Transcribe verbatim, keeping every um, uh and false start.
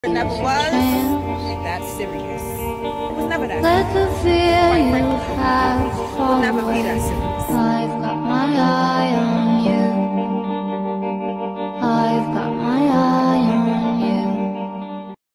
It never was that serious. It was never that Let the fear you have It will never be that serious.